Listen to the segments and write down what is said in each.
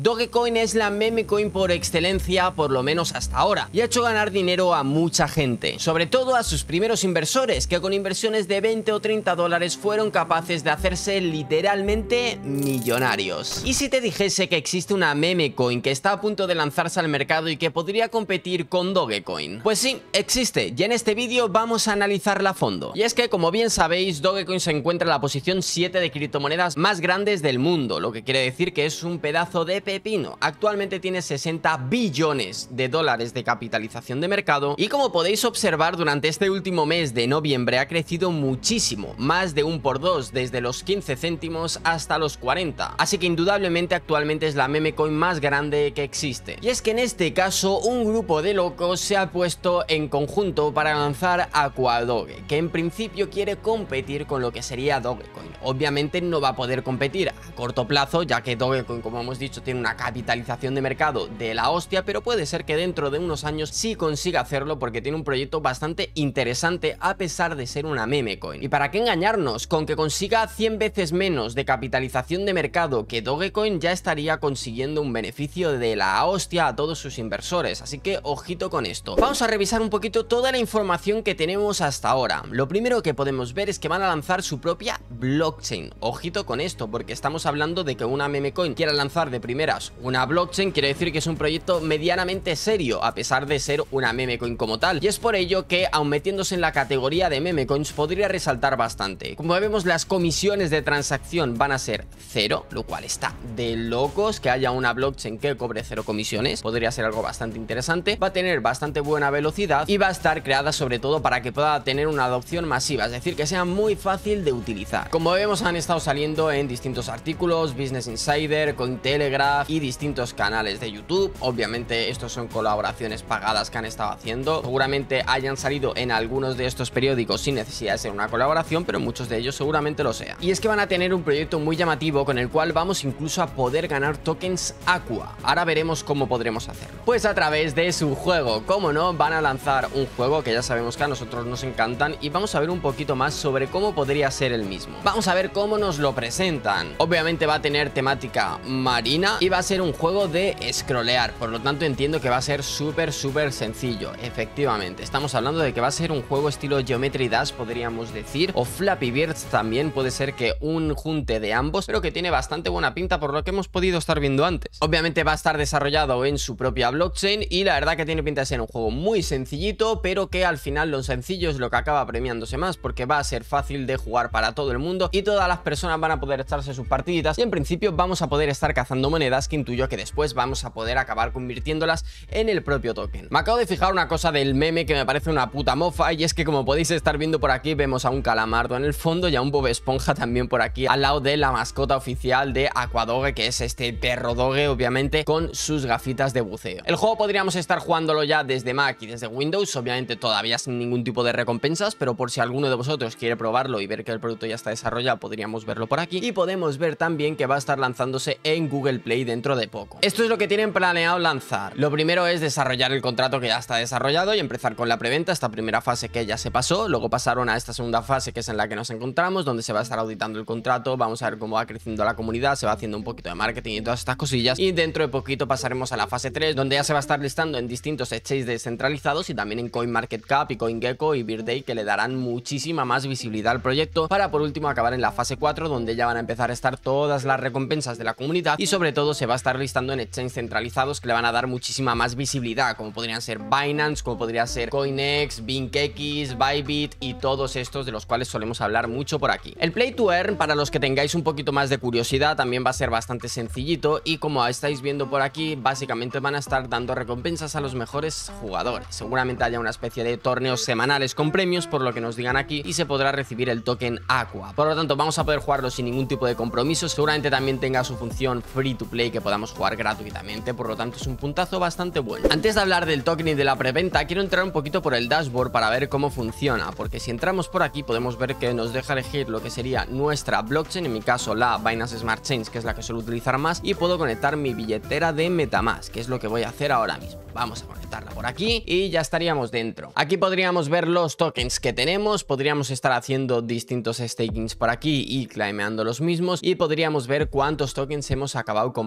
Dogecoin es la meme coin por excelencia, por lo menos hasta ahora, y ha hecho ganar dinero a mucha gente, sobre todo a sus primeros inversores, que con inversiones de 20 o 30 dólares fueron capaces de hacerse literalmente millonarios. Y si te dijese que existe una meme coin que está a punto de lanzarse al mercado y que podría competir con Dogecoin, pues sí, existe, y en este vídeo vamos a analizarla a fondo. Y es que, como bien sabéis, Dogecoin se encuentra en la posición 7 de criptomonedas más grandes del mundo, lo que quiere decir que es un pedazo de pepino. Actualmente tiene 60 billones de dólares de capitalización de mercado y, como podéis observar, durante este último mes de noviembre ha crecido muchísimo, más de 1×2, desde los 15 céntimos hasta los 40, así que indudablemente actualmente es la meme coin más grande que existe. Y es que en este caso un grupo de locos se ha puesto en conjunto para lanzar Aquadoge, que en principio quiere competir con lo que sería Dogecoin. Obviamente no va a poder competir a corto plazo, ya que Dogecoin, como hemos dicho, tiene una capitalización de mercado de la hostia, pero puede ser que dentro de unos años sí consiga hacerlo, porque tiene un proyecto bastante interesante a pesar de ser una meme coin. Y para qué engañarnos, con que consiga 100 veces menos de capitalización de mercado que Dogecoin, ya estaría consiguiendo un beneficio de la hostia a todos sus inversores, así que ojito con esto. Vamos a revisar un poquito toda la información que tenemos hasta ahora. Lo primero que podemos ver es que van a lanzar su propia blockchain. Ojito con esto, porque estamos hablando de que una meme coin quiera lanzar de primeras una blockchain, quiere decir que es un proyecto medianamente serio, a pesar de ser una meme coin como tal, y es por ello que, aun metiéndose en la categoría de meme coins, podría resaltar bastante. Como vemos, las comisiones de transacción van a ser 0, lo cual está de locos que haya una blockchain que cobre 0 comisiones. Podría ser algo bastante interesante, va a tener bastante buena velocidad y va a estar creada sobre todo para que pueda tener una adopción masiva, es decir, que sea muy fácil de utilizar. Como vemos, han estado saliendo en distintos artículos, Business Insider, Cointelegraph y distintos canales de YouTube. Obviamente estos son colaboraciones pagadas que han estado haciendo, seguramente hayan salido en algunos de estos periódicos sin necesidad de ser una colaboración, pero muchos de ellos seguramente lo sean. Y es que van a tener un proyecto muy llamativo con el cual vamos incluso a poder ganar tokens Aqua. Ahora veremos cómo podremos hacerlo. Pues a través de su juego, como no, van a lanzar un juego que ya sabemos que a nosotros nos encantan, y vamos a ver un poquito más sobre cómo podría ser el mismo. Vamos a ver cómo nos lo presentan. Obviamente va a tener temática marina y va a ser un juego de scrollear, por lo tanto entiendo que va a ser súper sencillo. Efectivamente, estamos hablando de que va a ser un juego estilo Geometry Dash, podríamos decir, o Flappy Birds también, puede ser que un junte de ambos, pero que tiene bastante buena pinta por lo que hemos podido estar viendo antes. Obviamente va a estar desarrollado en su propia blockchain y la verdad que tiene pinta de ser un juego muy sencillito, pero que al final lo sencillo es lo que acaba premiándose más, porque va a ser fácil de jugar para todo el mundo y todas las personas van a poder echarse sus partiditas, y en principio vamos a poder estar cazando monedas que intuyo que después vamos a poder acabar convirtiéndolas en el propio token. Me acabo de fijar una cosa del meme que me parece una puta mofa, y es que, como podéis estar viendo por aquí, vemos a un calamardo en el fondo y a un Bob Esponja también por aquí, al lado de la mascota oficial de Aquadoge, que es este perro doge, obviamente, con sus gafitas de buceo. El juego podríamos estar jugándolo ya desde Mac y desde Windows, obviamente todavía sin ningún tipo de recompensas, pero por si alguno de vosotros quiere probarlo y ver que el producto ya está desarrollado, podríamos verlo por aquí. Y podemos ver también que va a estar lanzándose en Google Play dentro de poco. Esto es lo que tienen planeado lanzar. Lo primero es desarrollar el contrato que ya está desarrollado y empezar con la preventa, esta primera fase que ya se pasó. Luego pasaron a esta segunda fase, que es en la que nos encontramos, donde se va a estar auditando el contrato. Vamos a ver cómo va creciendo la comunidad, se va haciendo un poquito de marketing y todas estas cosillas, y dentro de poquito pasaremos a la fase 3, donde ya se va a estar listando en distintos exchanges descentralizados y también en CoinMarketCap y CoinGecko y Birthday, que le darán muchísima más visibilidad al proyecto, para por último acabar en la fase 4, donde ya van a empezar a estar todas las recompensas de la comunidad y sobre todo se va a estar listando en exchanges centralizados que le van a dar muchísima más visibilidad, como podrían ser Binance, como podría ser CoinEx, BinkX, Bybit y todos estos de los cuales solemos hablar mucho por aquí. El Play to Earn, para los que tengáis un poquito más de curiosidad, también va a ser bastante sencillito, y como estáis viendo por aquí, básicamente van a estar dando recompensas a los mejores jugadores. Seguramente haya una especie de torneos semanales con premios, por lo que nos digan aquí, y se podrá recibir el token Aqua. Por lo tanto, vamos a poder jugarlo sin ningún tipo de compromiso. Seguramente también tenga su función free to play, que podamos jugar gratuitamente, por lo tanto es un puntazo bastante bueno. Antes de hablar del token y de la preventa, quiero entrar un poquito por el dashboard para ver cómo funciona, porque si entramos por aquí podemos ver que nos deja elegir lo que sería nuestra blockchain, en mi caso la Binance Smart Chain, que es la que suelo utilizar más, y puedo conectar mi billetera de MetaMask, que es lo que voy a hacer ahora mismo. Vamos a conectarla por aquí y ya estaríamos dentro. Aquí podríamos ver los tokens que tenemos, podríamos estar haciendo distintos stakings por aquí y claimeando los mismos, y podríamos ver cuántos tokens hemos acabado comprando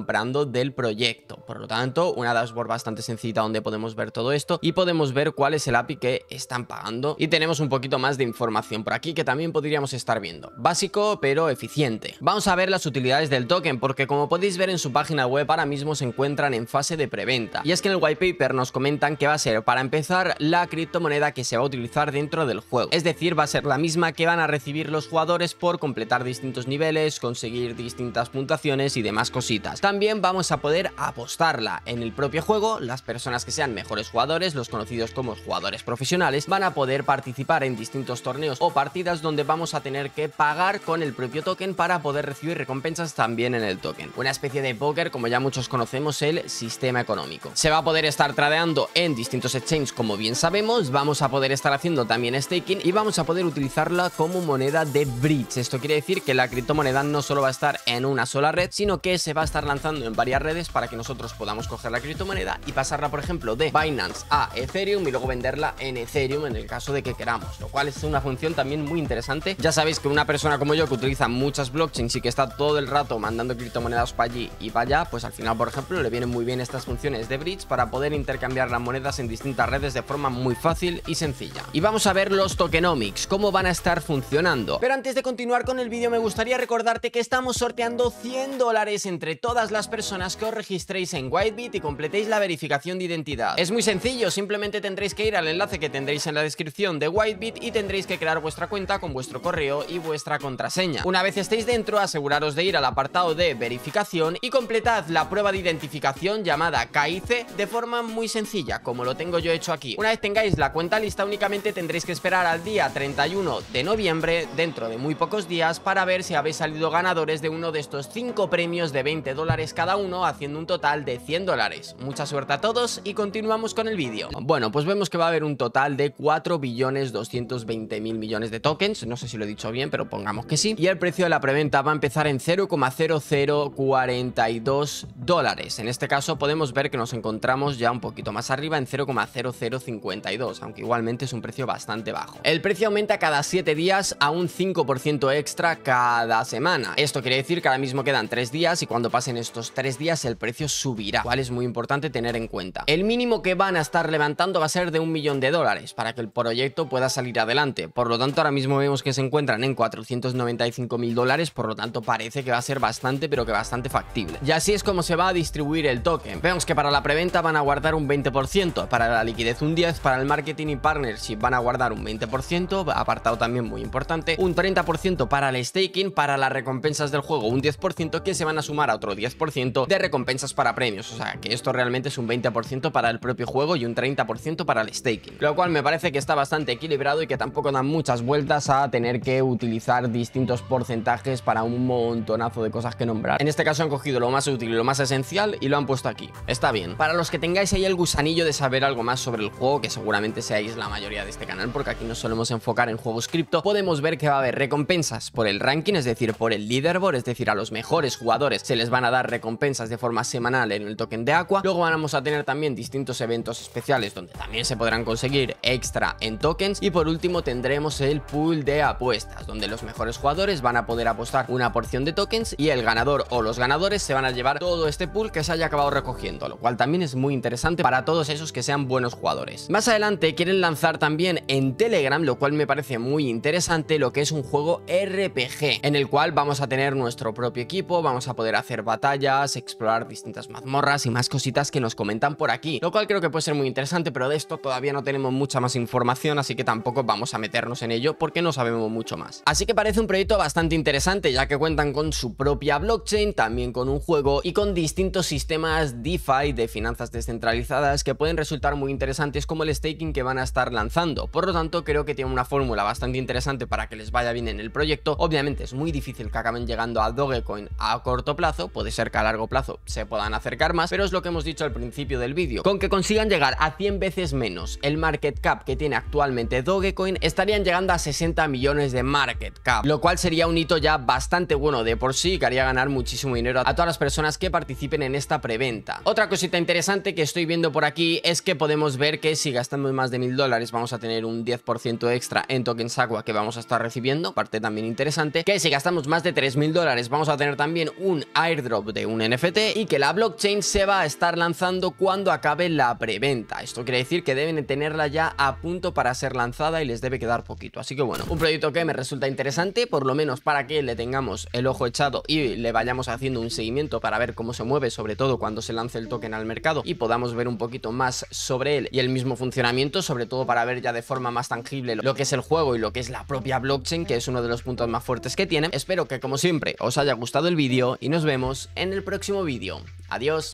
comprando del proyecto. Por lo tanto, una dashboard bastante sencilla donde podemos ver todo esto y podemos ver cuál es el API que están pagando, y tenemos un poquito más de información por aquí que también podríamos estar viendo. Básico pero eficiente. Vamos a ver las utilidades del token, porque como podéis ver en su página web ahora mismo se encuentran en fase de preventa, y es que en el white paper nos comentan que va a ser, para empezar, la criptomoneda que se va a utilizar dentro del juego, es decir, va a ser la misma que van a recibir los jugadores por completar distintos niveles, conseguir distintas puntuaciones y demás cositas. También vamos a poder apostarla en el propio juego. Las personas que sean mejores jugadores, los conocidos como jugadores profesionales, van a poder participar en distintos torneos o partidas donde vamos a tener que pagar con el propio token para poder recibir recompensas también en el token. Una especie de póker, como ya muchos conocemos, el sistema económico. Se va a poder estar tradeando en distintos exchanges, como bien sabemos, vamos a poder estar haciendo también staking y vamos a poder utilizarla como moneda de bridge. Esto quiere decir que la criptomoneda no solo va a estar en una sola red, sino que se va a estar lanzando en varias redes para que nosotros podamos coger la criptomoneda y pasarla, por ejemplo, de Binance a Ethereum y luego venderla en Ethereum en el caso de que queramos, lo cual es una función también muy interesante. Ya sabéis que una persona como yo, que utiliza muchas blockchains y que está todo el rato mandando criptomonedas para allí y para allá, pues al final, por ejemplo, le vienen muy bien estas funciones de bridge para poder intercambiar las monedas en distintas redes de forma muy fácil y sencilla. Y vamos a ver los tokenomics, cómo van a estar funcionando. Pero antes de continuar con el vídeo, me gustaría recordarte que estamos sorteando $100 entre todas las personas que os registréis en Whitebit y completéis la verificación de identidad. Es muy sencillo, simplemente tendréis que ir al enlace que tendréis en la descripción de Whitebit y tendréis que crear vuestra cuenta con vuestro correo y vuestra contraseña. Una vez estéis dentro, aseguraros de ir al apartado de verificación y completad la prueba de identificación llamada KIC de forma muy sencilla, como lo tengo yo hecho aquí. Una vez tengáis la cuenta lista, únicamente tendréis que esperar al día 31 de noviembre, dentro de muy pocos días, para ver si habéis salido ganadores de uno de estos 5 premios de $20 cada uno, haciendo un total de $100. Mucha suerte a todos y continuamos con el vídeo. Bueno, pues vemos que va a haber un total de 4.220.000 millones de tokens, no sé si lo he dicho bien, pero pongamos que sí, y el precio de la preventa va a empezar en $0,0042. En este caso podemos ver que nos encontramos ya un poquito más arriba en 0,0052, aunque igualmente es un precio bastante bajo. El precio aumenta cada 7 días a un 5% extra cada semana. Esto quiere decir que ahora mismo quedan 3 días y cuando pasen estos 3 días el precio subirá, cual es muy importante tener en cuenta. El mínimo que van a estar levantando va a ser de $1 millón para que el proyecto pueda salir adelante. Por lo tanto, ahora mismo vemos que se encuentran en $495.000, por lo tanto parece que va a ser bastante, pero que bastante factible. Y así es como se va a distribuir el token. Vemos que para la preventa van a guardar un 20%, para la liquidez un 10%, para el marketing y partnership van a guardar un 20%, apartado también muy importante, un 30% para el staking, para las recompensas del juego un 10%, que se van a sumar a otro 10% de recompensas para premios. O sea que esto realmente es un 20% para el propio juego y un 30% para el staking, lo cual me parece que está bastante equilibrado y que tampoco dan muchas vueltas a tener que utilizar distintos porcentajes para un montonazo de cosas que nombrar. En este caso han cogido lo más útil y lo más esencial y lo han puesto aquí. Está bien. Para los que tengáis ahí el gusanillo de saber algo más sobre el juego, que seguramente seáis la mayoría de este canal, porque aquí nos solemos enfocar en juegos cripto, podemos ver que va a haber recompensas por el ranking, es decir, por el leaderboard, es decir, a los mejores jugadores se les van a dar recompensas de forma semanal en el token de Aqua. Luego vamos a tener también distintos eventos especiales donde también se podrán conseguir extra en tokens, y por último tendremos el pool de apuestas, donde los mejores jugadores van a poder apostar una porción de tokens y el ganador o los ganadores se van a llevar todo este pool que se haya acabado recogiendo, lo cual también es muy interesante para todos esos que sean buenos jugadores. Más adelante quieren lanzar también en Telegram, lo cual me parece muy interesante, lo que es un juego RPG, en el cual vamos a tener nuestro propio equipo, vamos a poder hacer batallas, explorar distintas mazmorras y más cositas que nos comentan por aquí, lo cual creo que puede ser muy interesante, pero de esto todavía no tenemos mucha más información, así que tampoco vamos a meternos en ello porque no sabemos mucho más. Así que parece un proyecto bastante interesante, ya que cuentan con su propia blockchain, también con un juego y con distintos sistemas DeFi de finanzas descentralizadas que pueden resultar muy interesantes, como el staking que van a estar lanzando. Por lo tanto, creo que tiene una fórmula bastante interesante para que les vaya bien en el proyecto. Obviamente es muy difícil que acaben llegando a Dogecoin a corto plazo, puede ser que a largo plazo se puedan acercar más, pero es lo que hemos dicho al principio del vídeo. Con que consigan llegar a 100 veces menos el market cap que tiene actualmente Dogecoin, estarían llegando a 60 millones de market cap, lo cual sería un hito ya bastante bueno de por sí, que haría ganar muchísimo dinero a todas las personas que participen en esta preventa. Otra cosita interesante que estoy viendo por aquí es que podemos ver que si gastamos más de $1000 vamos a tener un 10% extra en tokens Aqua que vamos a estar recibiendo, parte también interesante, que si gastamos más de $3000 vamos a tener también un airdrop de un NFT y que la blockchain se va a estar lanzando cuando acabe la preventa. Esto quiere decir que deben de tenerla ya a punto para ser lanzada y les debe quedar poquito. Así que bueno, un proyecto que me resulta interesante, por lo menos para que le tengamos el ojo echado y le vayamos haciendo un seguimiento para ver cómo se mueve, sobre todo cuando se lance el token al mercado y podamos ver un poquito más sobre él y el mismo funcionamiento, sobre todo para ver ya de forma más tangible lo que es el juego y lo que es la propia blockchain, que es uno de los puntos más fuertes que tiene. Espero que, como siempre, os haya gustado el vídeo y nos vemos en el próximo vídeo. Adiós.